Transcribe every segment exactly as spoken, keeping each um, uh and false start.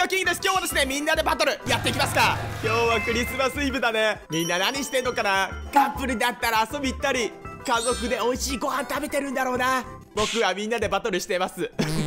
オキングです。今日はですね、みんなでバトルやっていきますか。今日はクリスマスイブだね。みんな何してんのかな。カップルだったら遊び行ったり、家族で美味しいご飯食べてるんだろうな。僕はみんなでバトルしてます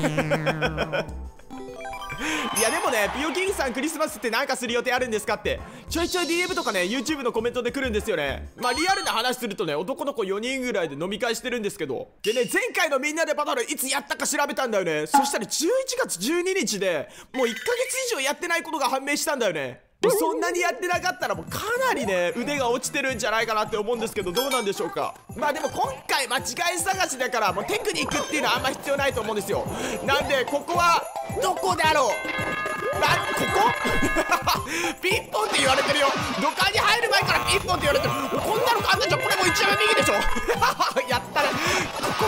いやでもね、ピオキングさんクリスマスって何かする予定あるんですかってちょいちょい ディーエム とかね YouTube のコメントで来るんですよね。まあリアルな話するとね、男の子よにんぐらいで飲み会してるんですけど、でね、前回のみんなでバトルいつやったか調べたんだよね。そしたらじゅういちがつじゅうににちでもういっかげつ以上やってないことが判明したんだよね。もうそんなにやってなかったらもうかなりね腕が落ちてるんじゃないかなって思うんですけど、どうなんでしょうか。まあでも今回間違い探しだからもうテクニックっていうのはあんま必要ないと思うんですよ。なんでここはどこだろう。な、ここピンポンって言われてるよ。土管に入る前からピンポンって言われてる。こんなの簡単じゃん。これもう一番右でしょやったね。ここ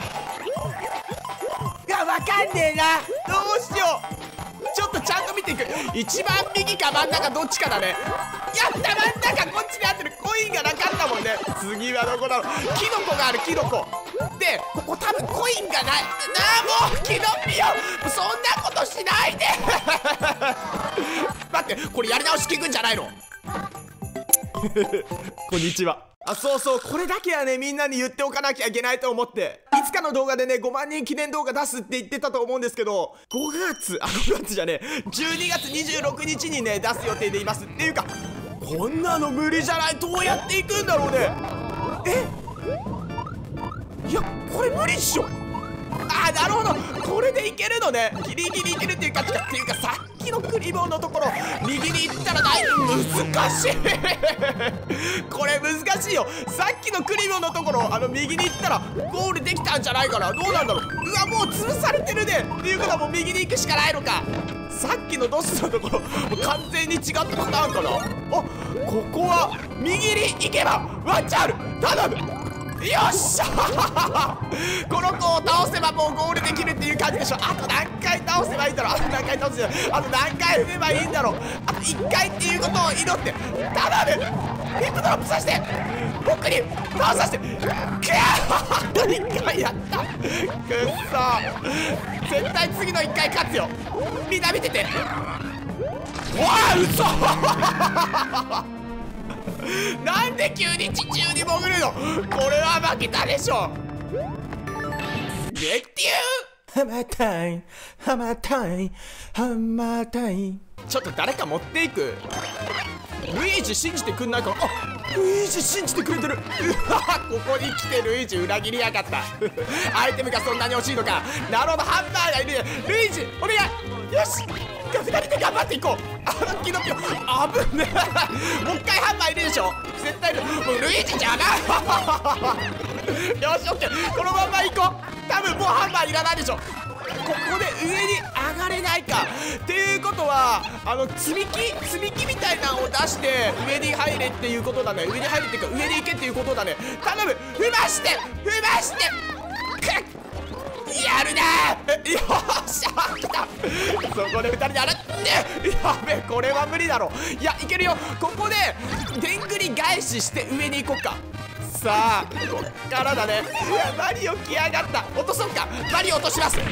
はいや、わかんねえな。どうしよう。ちょっとちゃんと見ていく。一番右か真ん中どっちかだね。やった、真ん中こっちに合ってる。コインがなかったもんね。次はどこだろう。キノコがある。キノコで、ここ多分コインがないなあ。もうキノピオそんなことしないで待って、これやり直し聞くんじゃないのこんにちは。あ、そうそう、これだけはねみんなに言っておかなきゃいけないと思って、いつかの動画でねごまんにん記念動画出すって言ってたと思うんですけど、ごがつあごがつじゃねえじゅうにがつにじゅうろくにちにね出す予定でいます。っていうかこんなの無理じゃない。どうやっていくんだろうね。え、いやこれ無理っしょ。あー、なるほど、これでいけるのね。ギリギリいけるっていうか、っていうかさっきのクリボーのところ右に行ったらない。難しいこれ難しいよ。さっきのクリボーのところあの右に行ったらゴールできたんじゃないかな。どうなんだろう。うわ、もう潰されてるね。っていうことはもう右に行くしかないのか。さっきのドスのところもう完全に違ったパターンかな。あ、ここは右に行けばワンチャンある。頼む。よっしゃこの子を倒せばもうゴールできるっていう感じでしょ。あと何回倒せばいいんだろう。あと何回倒せばあと何回踏めばいいんだろう。あといっかいっていうことを祈って頼む。ヒップドロップさせて僕に倒させて。くやいっかいやった。くっそ、絶対次のいっかい勝つよ。みんな見てて。おい、嘘なんで急に地中に潜るの。これは負けたでしょ。ゲッティューハマタイハマタイハマタイ。ちょっと誰か持っていく。ルイージ信じてくんないかな。あ、ルイージ信じてくれてる。うわ、ここに来てルイージ裏切りやがったアイテムがそんなに欲しいのか。なるほど、ハンバーがいる。ルイージお願い。よし、ふたりで頑張っていこう。あのキノピオ危ねえもう一回ハンマーいるでしょ。絶対いる。もうルイージ邪魔よし、オッケー、このまま行こう。多分もうハンマーいらないでしょ。ここで上に上がれないか。っていうことはあの積み木積み木みたいなのを出して上に入れっていうことだね。上に入るっていうか上に行けっていうことだね。頼む、踏まして踏ましてくっやるなー。よっしゃー、来た。そこでふたりで洗って、やべえ、これは無理だろ。いや、いけるよ。ここででんぐり返しして上に行こっか。さあこっからだね。うわ、マリオ来やがった。落とそうか。マリオ落とします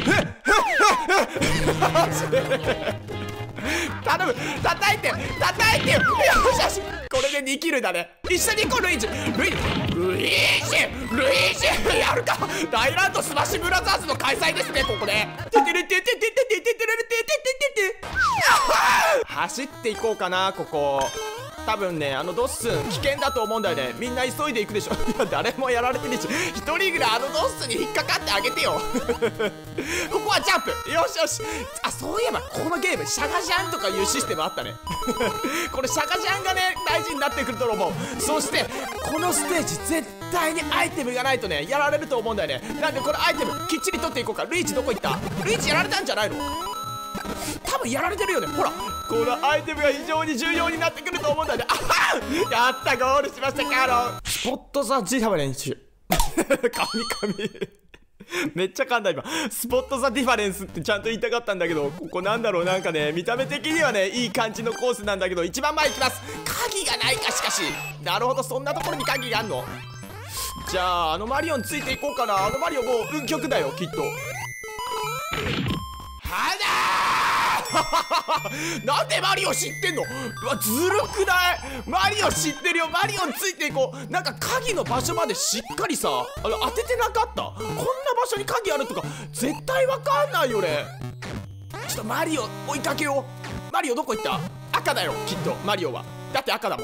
頼む、叩いて叩いてよ。よしよし、これでにキルだね。一緒に行こう。ルイージルイルイージルイージやるか。大ランドスマッシュブラザーズの開催ですね。ここでててれててててててててててて走っていこうかな。ここ多分ね、あのドッスン危険だと思うんだよね。みんな急いでいくでしょ。いや、誰もやられてねえし、一人ぐらいあのドッスンに引っかかってあげてよここはジャンプ。よしよし。あ、そういえばこのゲームシャガジャンとかいうシステムあったねこれシャガジャンがね大事になってくると思う。そしてこのステージ絶対にアイテムがないとねやられると思うんだよね。なんでこれアイテムきっちり取っていこうか。ルイージどこ行った。ルイージやられたんじゃないの。多分やられてるよね。ほら、このアイテムが非常に重要になってくると思うんだよね。あはやった、ゴールしましたカーロン。スポットザ・ディファレンス神々めっちゃ噛んだ今。スポットザ・ディファレンスってちゃんと言いたかったんだけど、ここなんだろう、なんかね見た目的にはねいい感じのコースなんだけど、一番前行きます。鍵がないか。しかしなるほど、そんなところに鍵があんの。じゃああのマリオについていこうかな。あのマリオもう運極だよきっと。はだーなんでマリオ知ってんの？うわ、ずるくない？マリオ知ってるよ。マリオについていこう。なんか鍵の場所までしっかりさ、あの当ててなかった。こんな場所に鍵あるとか絶対わかんないよね。ちょっとマリオ追いかけよう。マリオどこ行った？赤だよきっとマリオは。だって赤だもん。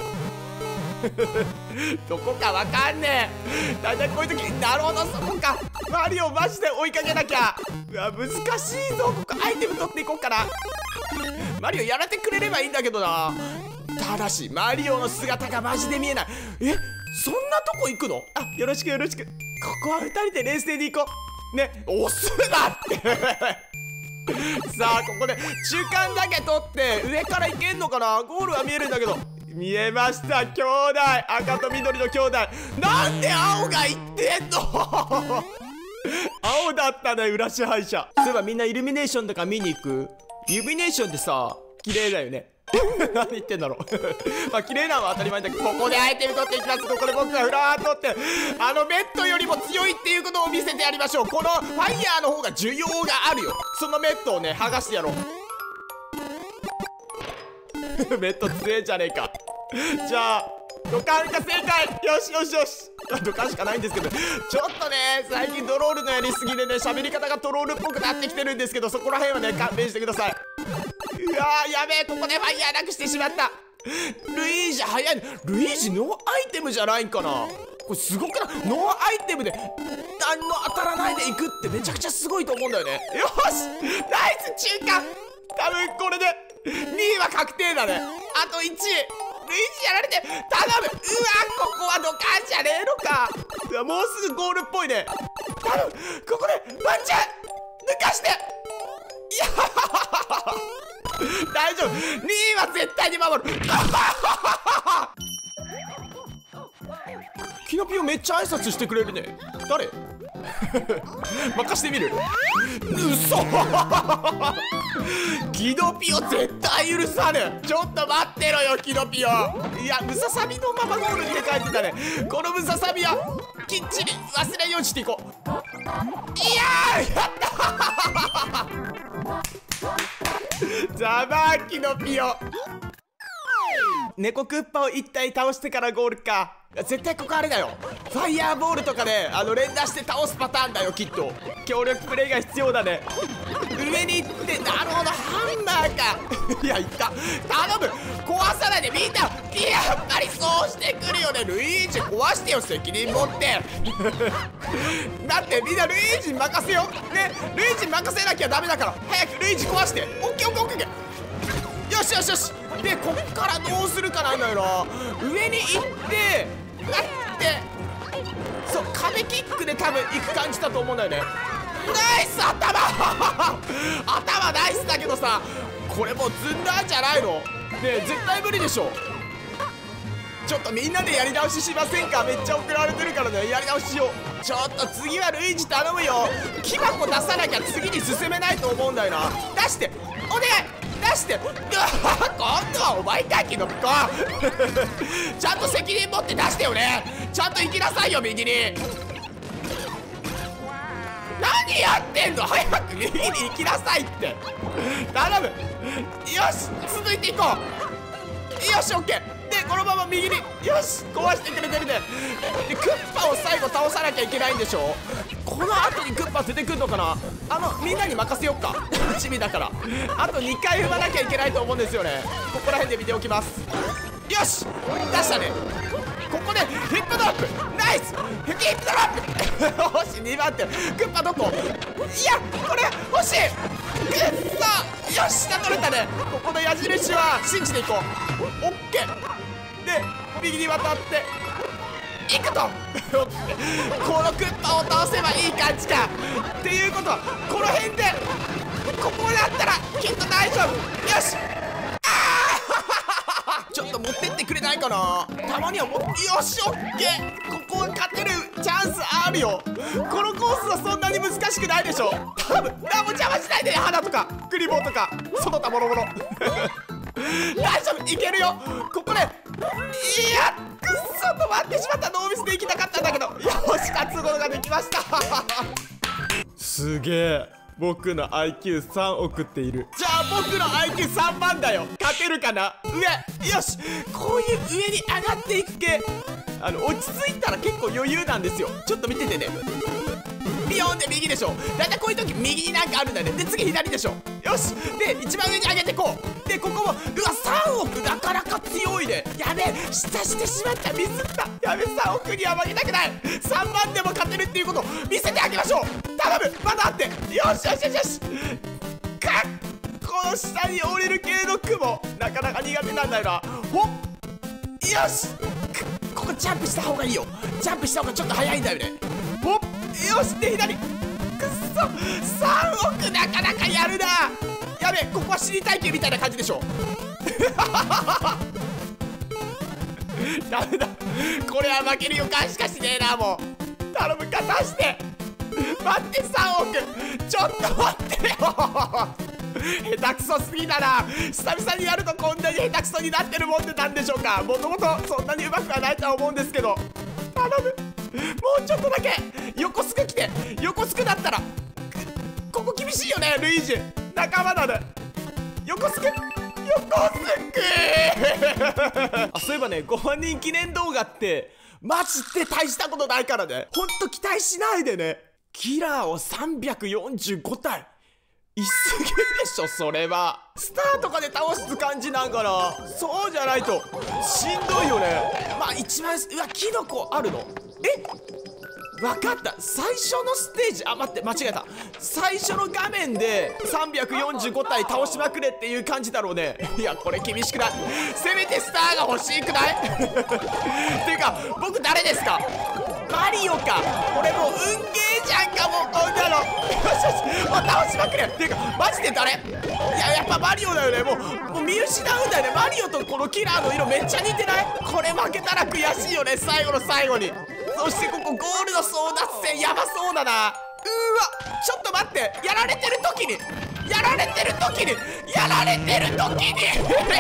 どこかわかんねえ。だいたいこういう時、なるほど、そこか。マリオマジで追いかけなきゃ。うわ、難しいぞ。ここアイテム取っていこうかな。マリオやられてくれればいいんだけどな。ただしマリオの姿がマジで見えない。え、そんなとこ行くの？あ、よろしくよろしく。ここはふたりで冷静に行こうね。押すなってさあ、ここで中間だけ取って上から行けんのかな。ゴールは見えるんだけど。見えました、兄弟。赤と緑の兄弟。なんで青が行ってんの青だったね、裏支配者。そういえばみんなイルミネーションとか見に行く？イルミネーションってさ、綺麗だよね。何言ってんだろうまあ綺麗なのは当たり前だけど、ここでアイテム取っていきます。ここで僕がフラワー取って、あのベッドよりも強いっていうことを見せてやりましょう。このファイヤーの方が需要があるよ。そのベッドをね、剥がしてやろうベッド強えじゃねえか。じゃあドカンが正解。よしよしよし。ドカンしかないんですけど、ちょっとね最近ドロールのやりすぎでね、喋り方がトロールっぽくなってきてるんですけど、そこら辺はね勘弁してください。うわー、やべえ、ここでファイヤーなくしてしまった。ルイージ早い。ルイージノーアイテムじゃないんかな。これすごくない？ノーアイテムで何も当たらないでいくってめちゃくちゃすごいと思うんだよね。よし、ナイス中間。多分これでにいは確定だね。あといちい。ルイージやられて頼む。うわ、ここはドカンじゃねえのか。うわ、もうすぐゴールっぽいね。頼む、ここでワンチャン抜かして。いや大丈夫、にいは絶対に守るキノピオめっちゃ挨拶してくれるね。誰任してみる。嘘キノピオ絶対許さぬ。ちょっと待ってろよキノピオ。いや、ムササビのままゴールって書いてたね。このムササビはきっちり忘れんようにしていこう。いやー、やったざまーキノピオ。猫クッパを一体倒してからゴールか。絶対ここあれだよ、ファイヤーボールとかで、ね、あの連打して倒すパターンだよきっと。協力プレイが必要だね。上に行って、なるほど、ハンマーかいや、いった頼む、壊さないでみんな。やっぱりそうしてくるよね。ルイージ壊してよ、責任持ってだってみんなルイージに任せようね。ルイージに任せなきゃダメだから、早くルイージ壊して。オッケーオッケーオッケー。よしよしよし。で、こっからどうするかなんだよな。上に行ってあって、そう、壁キックで多分行く感じだと思うんだよね。ナイス頭頭ナイスだけどさ、これもう積んだんじゃないのねえ、絶対無理でしょ。ちょっとみんなでやり直ししませんか。めっちゃ送られてるからね、やり直ししよう。ちょっと次はルイージ頼むよ。木箱出さなきゃ次に進めないと思うんだよな。出してお願い、出して今度はお前かキノピコちゃんと責任持って出してよね。ちゃんと行きなさいよ右に。何やってんの、早く右に行きなさいって頼む。よし、続いていこう。よし、オッケー。で、このまま右に、よし、壊してくれてるね。で、クッパを最後倒さなきゃいけないんでしょ。この後にクッパ出てくるのかな。あの、みんなに任せよっかチビだから。あとにかい踏まなきゃいけないと思うんですよね。ここら辺で見ておきます。よし、出したね。ここでヒップドロップ、ナイスヒップドロップ欲しい、にばん手。クッパどこ。いや、これ欲しい。くっそ、よし、下取れたね。ここの矢印は信じていこう。オッケーで、右に渡っていくとこのクッパを倒せばいい感じか。っていうことはこの辺でここだったらきっと大丈夫。よし、ちょっと持ってってくれないかな。たまにはもっよし、オッケー。ここは勝てるチャンスあるよ。このコースはそんなに難しくないでしょ。多分何も邪魔しないでね。花とかクリボーとかその他もろもろ大丈夫、いけるよ。ここで、いや、くっそ、止まってしまった。ノーミスで行きたかったんだけど、よし、勝つことができましたすげえ。 僕の アイキューさん 送っている。じゃあ僕の アイキューさん 番だよ。勝てるかな。上、よし、こういう上に上がっていく系、あの落ち着いたら結構余裕なんですよ。ちょっと見ててね。ビヨンで右でしょ。だいたいこういう時右になんかあるんだよね。で次左でしょ。よし、で一番上に上げてこう。でここもうわさんおくなかなか強いね。やべえ、下してしまった、ミスった。やべえ、さんおくには負けたくない。さんばんでも勝てるっていうことを見せてあげましょう。頼む、まだあって。よしよしよしよし。かっ、この下に降りる系の雲なかなか苦手なんだよな。ほっ、よし、ここジャンプした方がいいよ。ジャンプした方がちょっと早いんだよね。ほっ、よし、で左。くっそ、さんおくなかなかやるな。やべえ、ここは死に体系みたいな感じでしょ。ダメだ、これは負ける予感しかしねえな。もう頼む、勝たして。待って、さんおくちょっと待ってよ。下手くそすぎだな。久々にやるとこんなに下手くそになってるもんでなんでしょうか。もともとそんなにうまくはないとは思うんですけど、頼む、もうちょっとだけ横スク来て。横スクだったらここ厳しいよね。ルイージ仲間だね。横スク、横スクあ、そういえばね、ごまんにん記念動画ってマジで大したことないからね、ほんと期待しないでね。キラーをさんびゃくよんじゅうごたい、いすぎでしょ。それはスターとかで倒す感じなんかな。そうじゃないとしんどいよね。まあ一番、うわ、キノコあるの。え、わかった、最初のステージ、あ、待って、間違えた。最初の画面でさんびゃくよんじゅうごたい倒しまくれっていう感じだろうね。いや、これ厳しくない？せめてスターが欲しくない？っていうか僕誰ですか？マリオか。これもう運ゲーじゃんか、もうこんなの。よしよし、もう倒しまくれ。っていうかマジで誰？いや、やっぱマリオだよね。もうもう見失うんだよね。マリオとこのキラーの色めっちゃ似てない？これ負けたら悔しいよね、最後の最後に。そしてここゴールの争奪戦やばそうだな。うーわ、ちょっと待って、やられてる時にやられてる時にやられてる時に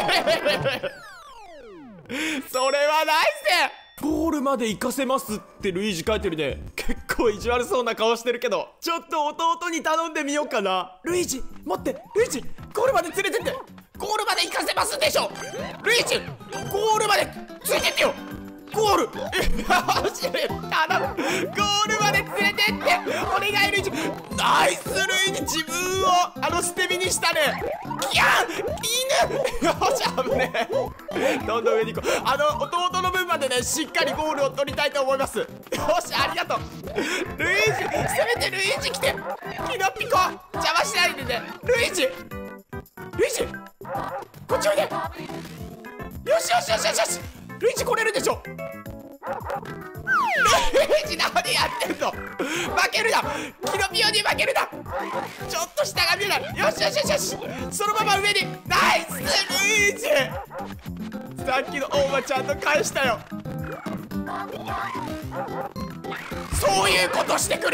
それはないぜ。ゴールまで行かせますってルイージ書いてるね。結構意地悪そうな顔してるけど、ちょっと弟に頼んでみようかな。ルイージ待って、ルイージゴールまで連れてって。ゴールまで行かせますでしょ。ルイージゴールまで連れてってよ。ゴール、よし、頼む、ゴールまで連れてってお願い。ルイージナイス。ルイージ自分をあの捨て身にしたね。ギャン犬よし、危ねえ。どんどん上に行こう。あの弟の分までね、しっかりゴールを取りたいと思います。よし、ありがとう。ルイージ、せめてルイージ来て。キノピコ邪魔しないでね。ルイージルイージこっちおいで。よしよしよしよしよし、ルイージ来れるでしょ。ルイージ何やってんの。負けるな、キノピオに負けるな。ちょっと下が見えない。よしよしよしよし、そのまま上に。ナイスルイージ、さっきの大間ちゃんと返したよ。そういうことしてくる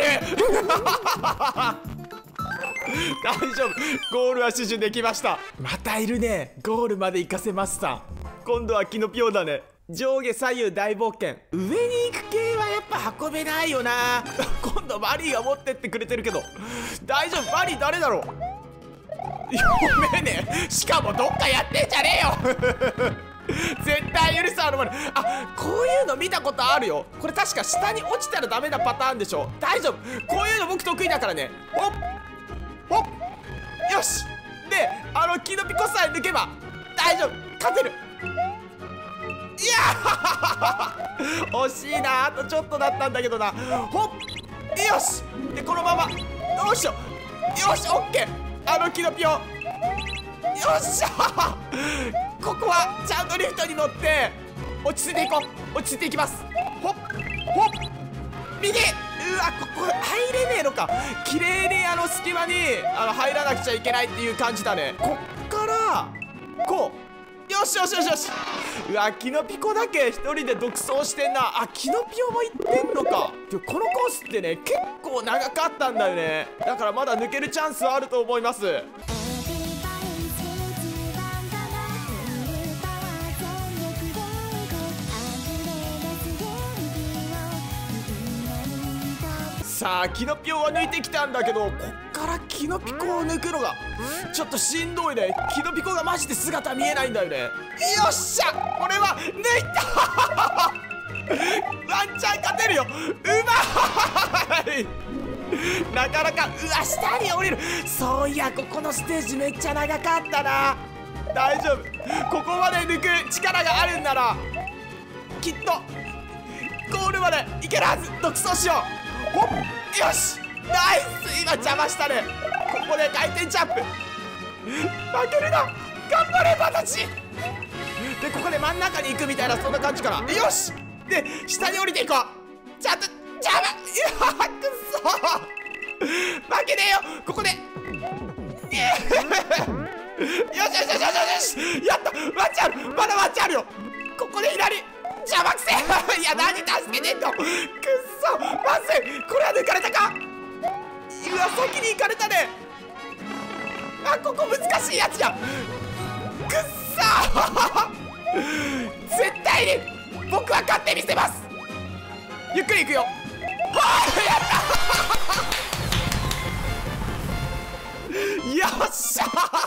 大丈夫、ゴールは死守できました。またいるね。ゴールまで行かせますさん。今度はキノピオだね。上下左右大冒険。上に行く系はやっぱ運べないよな。今度マリーが持ってってくれてるけど大丈夫。マリー誰だろう。読めねえ。しかもどっかやってんじゃねえよ絶対許さんのマリー。あ、こういうの見たことあるよ。これ確か下に落ちたらダメなパターンでしょ。大丈夫、こういうの僕得意だからね。ほっほっ、よし。で、あのキノピコさえ抜けば大丈夫、勝てる。いや惜しいな、あとちょっとだったんだけどな。ほっ、よし。でこのままどうしよう。よし、オッケー。あのキノピオ、よっしゃここはちゃんとリフトに乗って落ち着いていこう。落ち着いていきます。ほっほっ、右。うわ、ここ入れねえのか。綺麗にあの隙間にあの入らなくちゃいけないっていう感じだね。こっからこう。よしよしよしよし。うわ、キノピコだけ一人で独走してんな。あ、キノピオも行ってんのか。でこのコースってね、結構長かったんだよね。だからまだ抜けるチャンスはあると思います。さあ、キノピオは抜いてきたんだけど、こっからキノピコを抜くのがちょっとしんどいね。キノピコがマジで姿見えないんだよね。よっしゃ、これは抜いたワンチャン勝てるよ。うまいなかなか。うわ、下に降りる。そういや、ここのステージめっちゃ長かったな。大丈夫、ここまで抜く力があるんならきっとゴールまでいけるはず。独走しよう。ほっ、よし、ナイス。今邪魔したね。ここで回転ジャンプ。負けるな、頑張れバタチ。でここで真ん中に行くみたいな、そんな感じかな。よし、で下に降りていこう。ちゃんと邪魔。いやくそ負けねえよ。ここでよしよしよしよしよし、やった。ワンチャンある、まだワンチャンあるよ。ここで左邪魔くせいや、何助けてんの。くっそまずい。これは抜かれたか。うわ、先に行かれたね。あ、ここ難しいやつや。くっそ絶対に僕は勝ってみせます。ゆっくり行くよ。はあ、やったよっしゃ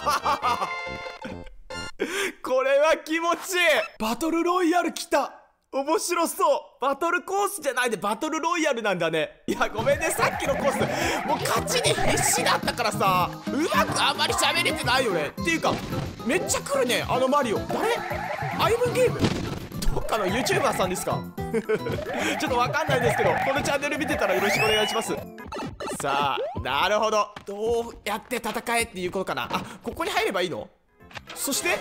これは気持ちいい。バトルロイヤル来た。面白そう。バトルコースじゃないでバトルロイヤルなんだね。いやごめんね、さっきのコースもう勝ちに必死だったからさ、うまくあんまり喋れてないよね。っていうかめっちゃ来るね、あのマリオ。誰？アイムゲームどっかの ユーチューバー さんですかちょっとわかんないですけど、このチャンネル見てたらよろしくお願いします。さあ、なるほど、どうやって戦えっていうことかな。あ、ここに入ればいいの。そして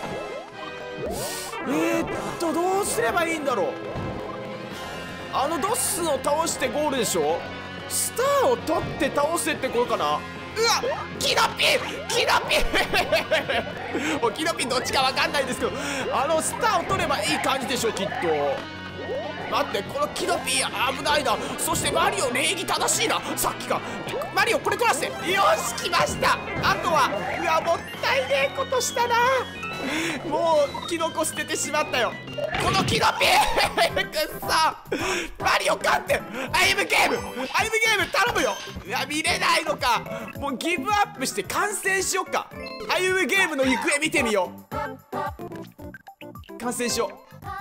えー、っとどうすればいいんだろう。あのドッスを倒してゴールでしょ。スターを取って倒せってことかな。うわ、キノピキノピおキノピどっちかわかんないですけど、あのスターを取ればいい感じでしょきっと。待って、このキノピ危ないな。そしてマリオ礼儀正しいな、さっきか。マリオこれ取らせて。よし、来ました。あとはうわ、もったいねえことしたな。もうキノコ捨ててしまったよ、このキノピくっそマリオ勝ってアイムゲームアイムゲーム頼むよ。いや見れないのか。もうギブアップして観戦しよっか。アイムゲームの行方見てみよう。観戦しよう。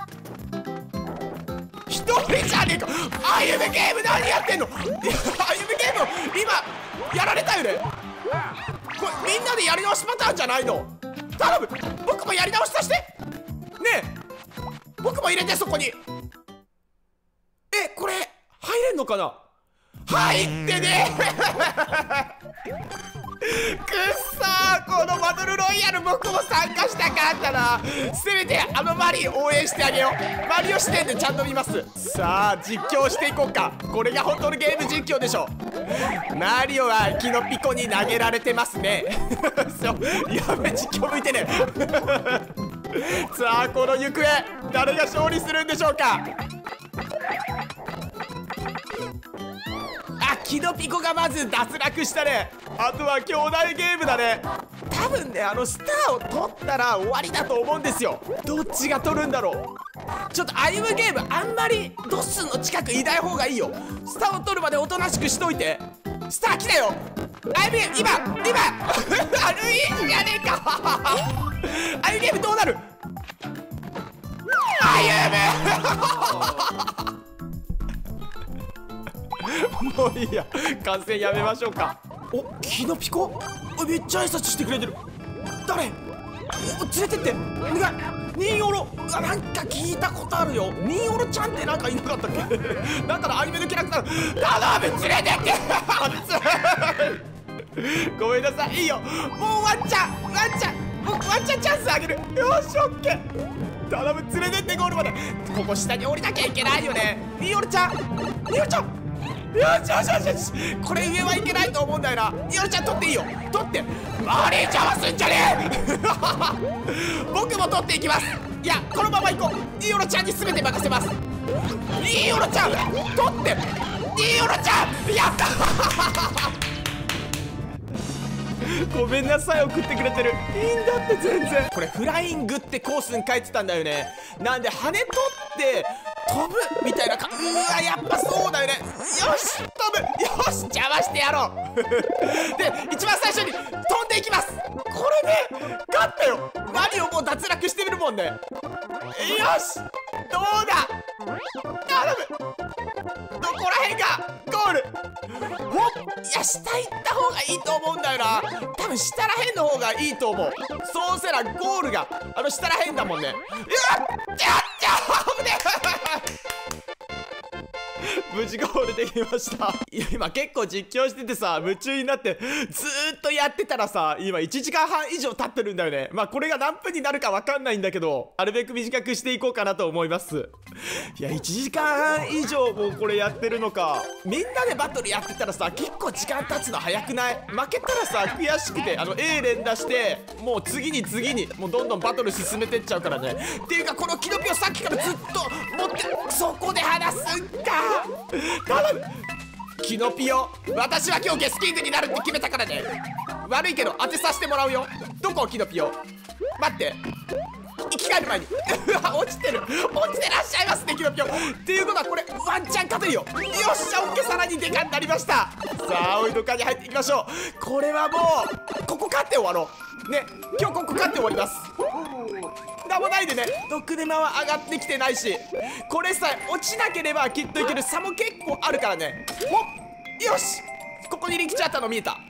一人じゃねえか。アイムゲーム何やってんの。アイムゲーム今やられたよね。これみんなでやり直しパターンじゃないの。頼む、僕もやり直しさせてねえ。僕も入れて、そこに。え、これ入れんのかな。入ってねくっそー、このバトルロイヤル僕も参加したかったな。せめてあのマリオ応援してあげよう。マリオ視点でちゃんと見ます。さあ実況していこうか。これが本当のゲーム実況でしょ。マリオはキノピコに投げられてますねそう、やべ、実況向いてねさあこの行方誰が勝利するんでしょうか。あ、キノピコがまず脱落したね。あとは兄弟ゲームだね。多分ね、あのスターを取ったら終わりだと思うんですよ。どっちが取るんだろう。ちょっとアイムゲームあんまりドッスンの近くいない方がいいよ。スターを取るまでおとなしくしといて。スター来たよ。アイムゲーム今今あるいじゃねえかアイムゲームどうなる。アイムもういいや、観戦やめましょうか。お、キノピコめっちゃ挨拶してくれてる。誰？連れてってお願い。ニンオロ、あ、なんか聞いたことあるよ。ニンオロちゃんってなんかいなかったっけだからアニメのキャラクター頼む、連れてってごめんなさい、いいよ。もうワンちゃんワンちゃん僕ワンちゃんチャンスあげる。よし、オッケー。頼む、連れてってゴールまで。ここ下に降りなきゃいけないよね。ニンオロちゃんニンオロちゃんよしよしよしよし、これ上はいけないと思うんだよな。ニオロちゃん取っていいよ、取って。マリー邪魔すんじゃねえ僕も取っていきます。いや、このまま行こう。ニオロちゃんに全て任せます。ニオロちゃん取って。ニオロちゃんやったごめんなさい、送ってくれてる。いいんだって全然。これフライングってコースに書いてたんだよね。なんで羽取って飛ぶみたいなか。うわ、やっぱそうだよね。よし飛ぶ。よし邪魔してやろうで一番最初に飛んでいきます。これで勝ったよ。マリオもう脱落してるもんね。よしどうだ頼む。どこら辺がゴール。ほっいや下行った方がいいと思うんだよな。多分下ら辺の方がいいと思う。そうせらゴールがあの下ら辺だもんね。やっやっちゃ危ねえ無事ゴールできました。今結構実況しててさ夢中になってずーっとやってたらさ今いちじかんはん以上経ってるんだよね。まあこれが何分になるかわかんないんだけどなるべく短くしていこうかなと思います。いやいちじかんはん以上もうこれやってるのか。みんなでバトルやってたらさ結構時間経つの早くない？負けたらさ悔しくてあの A 連打してもう次に次にもうどんどんバトル進めてっちゃうからね。っていうかこのキノピオさっきからずっと持ってそこで話すんか頼むキノピオ。私は今日ゲスキングになるって決めたからね。悪いけど当てさせてもらうよ。どこキノピオ。待って生き返る前に落ちてる落ちてらっしゃいますねキノピオ。っていうことはこれワンチャン勝てるよ。よっしゃオッケーさらにデカになりました。さあ青いドカに入っていきましょう。これはもうここ勝って終わろうね。今日ここ勝って終わります。なんもないでね。毒沼は上がってきてないしこれさえ落ちなければきっといける。差も結構あるからね。ほっよしここに力士あったの見えた。ほっ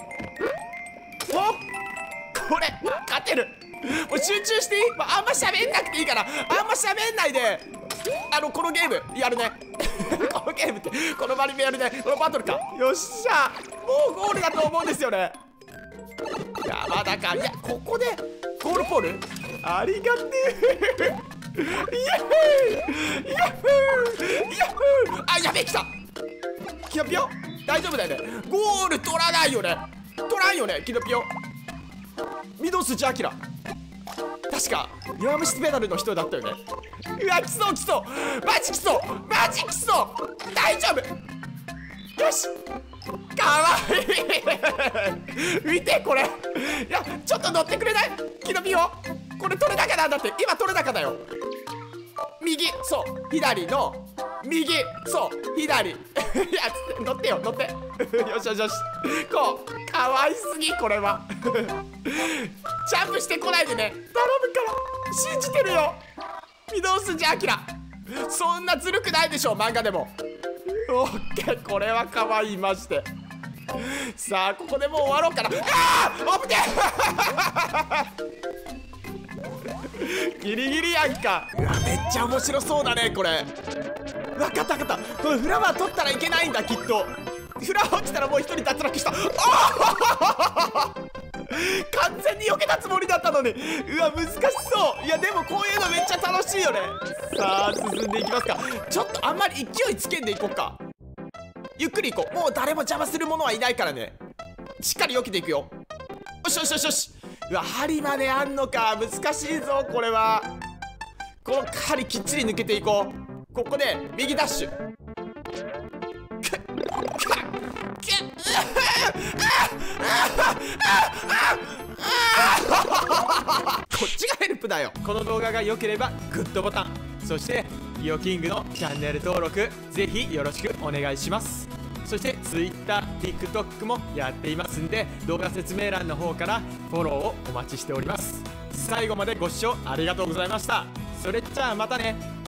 これ勝てる。もう集中していい、まあ、あんま喋んなくていいからあんま喋んないであのこのゲームやるねこのゲームってこのマリメやるね。このバトルか。よっしゃもうゴールだと思うんですよね。いやまだか。いやここでゴールポールありがてえイエーイイエーイイエーイあやべえ来たキノピオ大丈夫だよね。ゴール取らないよね。取らんよねキノピオ。御堂筋アキラ確か弱虫ペダルの人だったよね。うわ来そう来そうマジ来そうマジ来そう大丈夫よしかわいい見てこれ。いやちょっと乗ってくれないキノピオ。これ取れ高なんだって。今取れ高だよ。右そう左の右そう左いや乗ってよ乗ってよしよしよしこうかわいすぎこれはジャンプしてこないでね頼むから信じてるよ御堂筋アキラ。そんなずるくないでしょ漫画でも。オッケーこれはかわいいマジで。さあここでもう終わろうかな。ああ危ねえギリギリやんか。うわめっちゃ面白そうだねこれ。わかったわかった。このフラワー取ったらいけないんだきっと。フラワー落ちたらもう一人脱落した。あ完全に避けたつもりだったのに。うわ難しそう。いやでもこういうのめっちゃ楽しいよね。さあ進んでいきますか。ちょっとあんまり勢いつけんでいこうか。ゆっくり行こう。もう誰も邪魔する者はいないからね。しっかり避けていくよ。よしよしよしよし。うわ針まであんのか。難しいぞこれは。この針きっちり抜けていこう。ここで右ダッシュ。こっちがヘルプだよ。この動画が良ければグッドボタン、そしてイオキングのチャンネル登録ぜひよろしくお願いします。そして Twitter、TikTok もやっていますんで動画説明欄の方からフォローをお待ちしております。最後までご視聴ありがとうございました。それじゃあまたね。